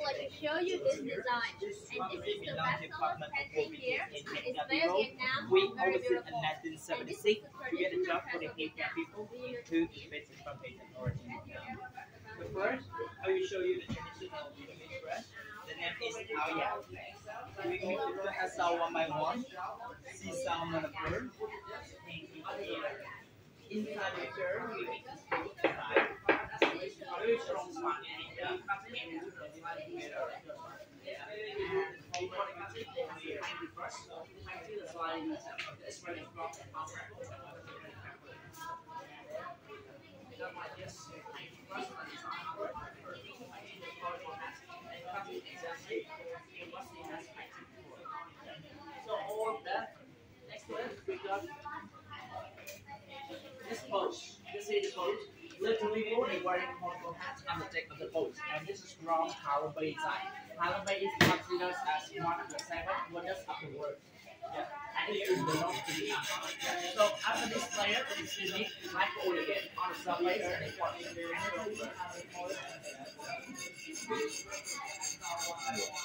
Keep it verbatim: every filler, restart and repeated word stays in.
like to show you this design. And this is the best-seller painting here. It's very Vietnam, We very opened beautiful. in nineteen seventy-six to get a job for the Haitian people who is based from Haitian origin. But first, I will show you the traditional Vietnamese brush. The name is Ao Yao. We make the brush as one by one. See some on the bird. Inside the chair, we make this book side. Very strong one. And cut it into the side mirror. So all of that. Next to it, we got this pose. You see the pose? Literally, we're wearing multiple hats on the deck of the boat, and this is from Harlem Bay design. Harlem Bay is considered as one of the seven wonders of the world. Yeah. And it belongs to the yeah. So after this layer, it is unique, like oil again, on the surface and it works.